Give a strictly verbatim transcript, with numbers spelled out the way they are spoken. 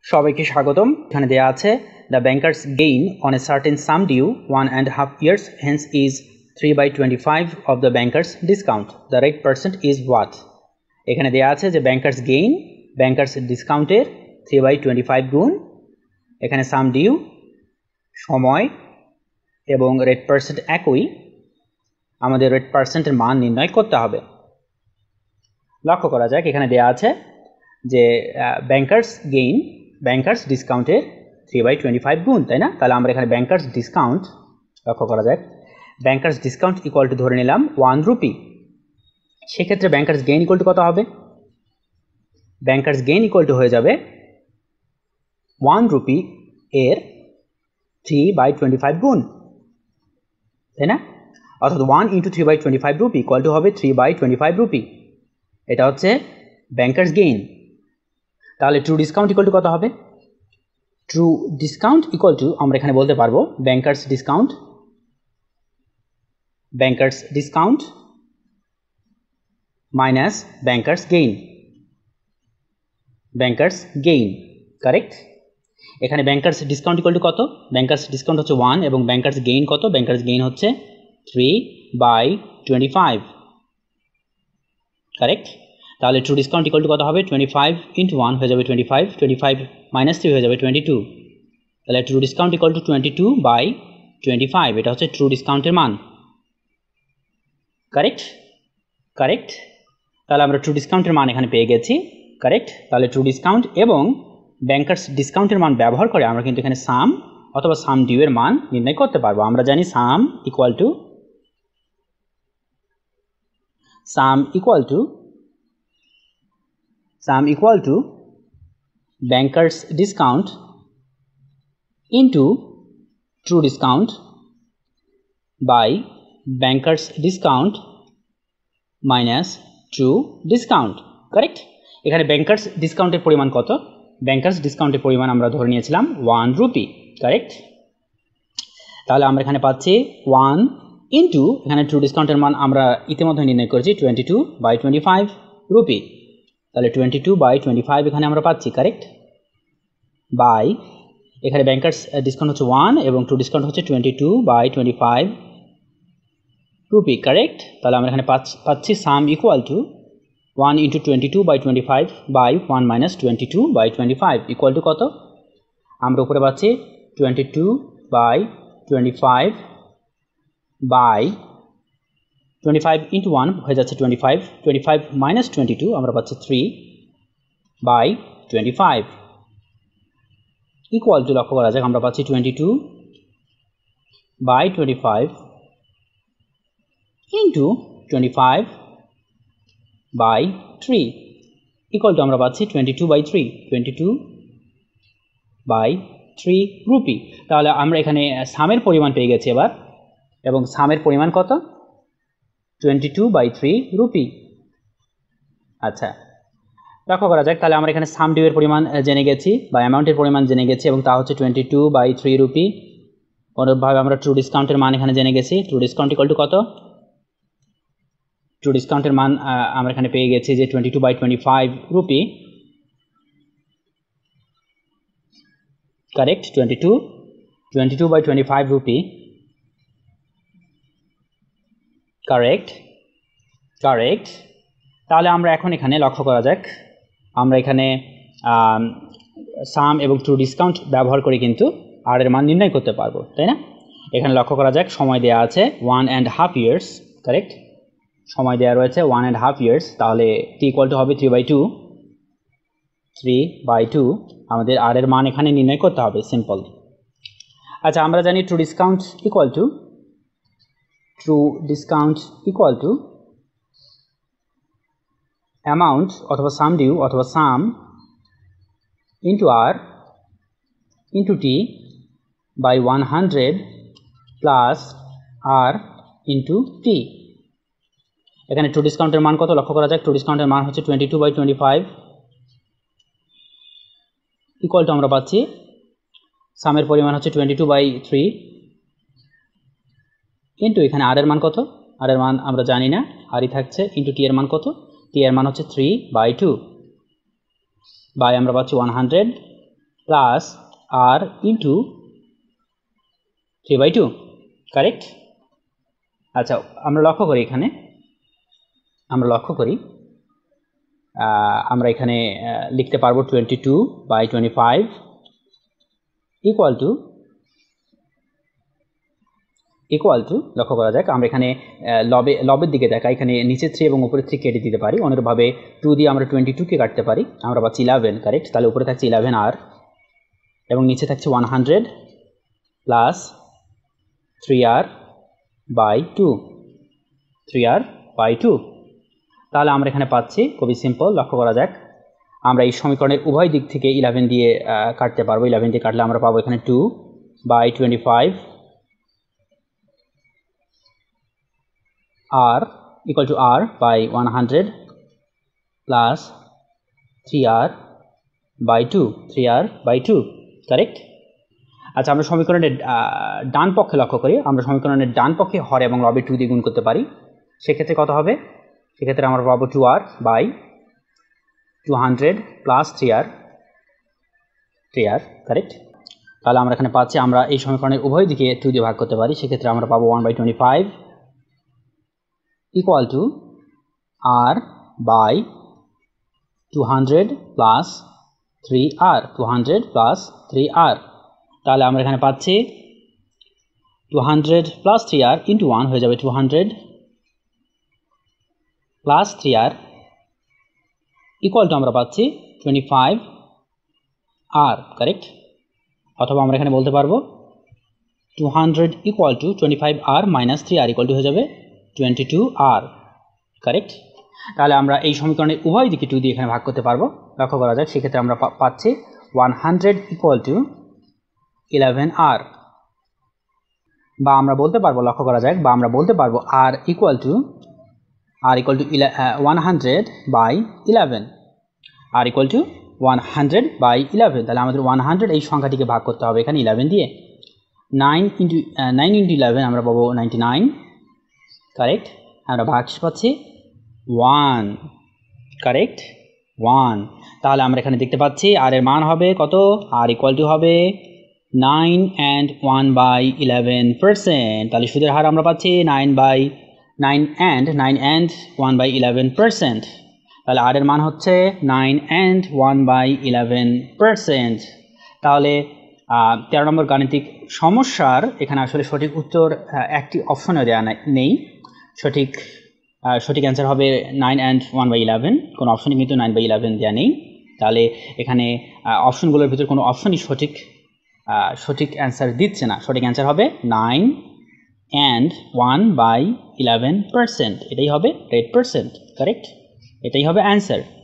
সবাইকে স্বাগতম। এখানে দেয়া আছে the bankers gain on a certain sum due one and a half years hence is three by twenty-five of the bankers discount. The rate percent is what? এখানে দেয়া আছে যে bankers gain bankers discount এর three by twenty-five গুণ এখানে sum due সময় এবং rate percent একই, আমাদের rate percent এর মান নির্ণয় করতে হবে। লক্ষ্য করা যাক এখানে দেয়া আছে যে bankers gain bankers discount এর three by twenty-five গুণ, তাই না? তাহলে আমরা এখানে bankers discount লক্ষ্য করা যাক bankers discount equal to ধরে নিলাম one rupee। সেক্ষেত্রে bankers gain equal to কত হবে? bankers gain equal to হয়ে যাবে one rupee এর three by twenty-five গুণ, তাই না? অর্থাৎ one into three by twenty-five rupee equal to হবে three by twenty-five rupee। এটা হচ্ছে bankers gain। তাহলে true discount equal to কত হবে? true discount equal to আমরা এখানে বলতে পারবো bankers discount bankers discount minus bankers gain bankers gain correct। এখানে bankers discount equal to কত? bankers discount হচ্ছে one এবং bankers gain কত? bankers gain হচ্ছে three by twenty-five correct। তাহলে true discount equal to কত হবে? twenty-five into one হয়ে যাবে twenty-five, twenty-five minus three হয়ে যাবে twenty-two। তাহলে true discount equal to twenty-two by twenty-five, এটা হচ্ছে true discount এর মান কারেক্ট কারেক্ট। তাহলে আমরা true discount এর মান এখানে পেয়ে গেছি কারেক্ট। তাহলে true discount এবং bankers discount এর মান ব্যবহার করে আমরা কিন্তু এখানে sum অথবা sum due এর মান নির্ণয় করতে পারবো। আমরা জানি sum equal to sum equal to sum equal to bankers discount into true discount by bankers discount minus true discount correct। এখানে bankers discount এর পরিমাণ কত? bankers discount এর পরিমাণ আমরা ধরে নিয়েছিলাম one rupee correct। তাহলে আমরা এখানে পাচ্ছি one into এখানে true discount এর মান আমরা ইতিমধ্যে নির্ণয় করেছি twenty-two by twenty-five rupee। তাহলে twenty-two by twenty-five এখানে আমরা পাচ্ছি কারেক্ট বাই এখানে bankers discount হচ্ছে one এবং true discount হচ্ছে twenty-two by twenty-five rupee correct. তাহলে আমরা এখানে পাচ্ছি sum equal to one into twenty-two by twenty-five by one minus twenty-two by twenty-five equal to কত? আমরা উপরে পাচ্ছি twenty-two by twenty-five by twenty-five into one হয়ে যাচ্ছে twenty-five, twenty-five minus twenty-two আমরা পাচ্ছি three by twenty-five equal to লক্ষ্য করা যাক আমরা পাচ্ছি twenty-two by twenty-five into twenty-five by three equal to আমরা পাচ্ছি twenty-two by three, twenty-two by three rupee। তাহলে আমরা এখানে সামের পরিমাণ পেয়ে গেছি এবার এবং সামের পরিমাণ কত? twenty-two by three rupee। আচ্ছা লক্ষ্য করা যাক তাহলে আমরা এখানে সাম ডিউ এর পরিমাণ জেনে গেছি বা অ্যামাউন্টের পরিমাণ জেনে গেছি এবং তা হচ্ছে twenty-two by three rupee। অনুরূপভাবে আমরা ট্রু ডিসকাউন্টের মান এখানে জেনে গেছি। ট্রু ডিসকাউন্ট ইকুয়াল টু কত? ট্রু ডিসকাউন্টের মান আমরা এখানে পেয়ে গেছি যে twenty-two by twenty-five rupee correct twenty-two twenty-two by twenty-five rupee correct correct. তাহলে আমরা এখন এখানে লক্ষ্য করা যাক আমরা এখানে সাম এবং ট্রু ডিসকাউন্ট ব্যবহার করে কিন্তু আর এর মান নির্ণয় করতে পারবো, তাই না? এখানে লক্ষ্য করা যাক সময় দেওয়া আছে one and half years correct, সময় দেওয়া রয়েছে ওয়ান অ্যান্ড হাফ ইয়ার্স। তাহলে টি ইকুয়াল টু হবে three by two three by two আমাদের আর এর মান এখানে নির্ণয় করতে হবে সিম্পল। আচ্ছা আমরা জানি true discount equal to true discount equal to amount অথবা সাম ডিউ অথবা sum into R into T by one hundred plus R into T. এখানে ট্রু ডিসকাউন্টের মান কত লক্ষ্য করা যাক। ট্রু ডিসকাউন্টের মান হচ্ছে twenty two by twenty five equal to আমরা পাচ্ছি সামের পরিমাণ হচ্ছে twenty two by three into এখানে আর এর মান কত? আর এর মান আমরা জানি না, আরই থাকছে ইন্টু টি এর মান কত? টি এর মান হচ্ছে থ্রি বাই টু বাই আমরা পাচ্ছি one hundred plus R into three by two, correct? আচ্ছা, আমরা লক্ষ্য করি এখানে আমরা লক্ষ্য করি আমরা এখানে লিখতে পারবো twenty two by twenty five equal to equal to লক্ষ্য করা যাক, আমরা এখানে লবে লবের দিকে দেখা, এখানে নিচে থ্রি এবং উপরে থ্রি কেটে দিতে পারি। অনুরূপভাবে টু দিয়ে আমরা টোয়েন্টি টুকে কাটতে পারি, আমরা পাচ্ছি ইলেভেন, কারেক্ট? তাহলে উপরে থাকছে ইলেভেন আর এবং নিচে থাকছে one hundred plus three R by two three R by two. তাহলে আমরা এখানে পাচ্ছি, খুবই সিম্পল, লক্ষ্য করা যাক, আমরা এই সমীকরণের উভয় দিক থেকে ইলেভেন দিয়ে কাটতে পারবো। ইলেভেন দিয়ে কাটলে আমরা পাবো এখানে two by twenty five R equal to R by one hundred plus three R by two three R by two, correct? আচ্ছা, আমরা সমীকরণের ডান পক্ষে লক্ষ্য করি, আমরা সমীকরণের ডান পক্ষে হর এবং লবে টু দিয়ে গুণ করতে পারি। সেক্ষেত্রে কত হবে? সেক্ষেত্রে আমরা পাবো two R by two hundred plus three R three R, correct? তাহলে আমরা এখানে পাচ্ছি, আমরা এই সমীকরণের উভয় দিকে টু দিয়ে ভাগ করতে পারি। সেক্ষেত্রে আমরা পাবো one by twenty five equal to R by two hundred plus three R two hundred plus three R. তাহলে আমরা এখানে পাচ্ছি two hundred plus three R into one হয়ে যাবে two hundred plus three R equal to আমরা পাচ্ছি twenty five আর, correct? অথবা আমরা এখানে বলতে পারবো two hundred equal to twenty five R minus three R equal to হয়ে যাবে টোয়েন্টি টু আর, কারেক্ট? তাহলে আমরা এই সমীকরণের উভয় দিকে টু দিয়ে এখানে ভাগ করতে পারবো। লক্ষ্য করা যাক, সেক্ষেত্রে আমরা পাচ্ছি one hundred equal to eleven R, বা আমরা বলতে পারবো, লক্ষ্য করা যাক, বা আমরা বলতে পারবো R equal to R equal to one hundred by eleven R equal to one hundred by eleven. তাহলে আমাদের ওয়ান হান্ড্রেড এই সংখ্যাটিকে ভাগ করতে হবে এখানে ইলেভেন দিয়ে। Nine into nine into eleven আমরা পাবো নাইনটি নাইন, কারেক্ট? আমরা ভাগশেষ পাচ্ছি ওয়ান, কারেক্ট? ওয়ান। তাহলে আমরা এখানে দেখতে পাচ্ছি আর এর মান হবে কত? আর ইকুয়াল টু হবে nine and one by eleven percent. তাহলে সুদের হার আমরা পাচ্ছি nine by nine and nine and one by eleven percent. তাহলে আর এর মান হচ্ছে nine and one by eleven percent. তাহলে তেরো নম্বর গাণিতিক সমস্যার এখানে আসলে সঠিক উত্তর একটি অপশনে দেওয়া নেই। সঠিক সঠিক অ্যান্সার হবে nine and one by eleven, কোনো অপশনে কিন্তু নাইন বাই ইলেভেন দেওয়া নেই। তাহলে এখানে অপশনগুলোর ভিতর কোনো অপশনই সঠিক সঠিক অ্যান্সার দিচ্ছে না। সঠিক অ্যান্সার হবে nine and one by eleven percent, এটাই হবে রেড পার্সেন্ট, কারেক্ট? এটাই হবে অ্যান্সার।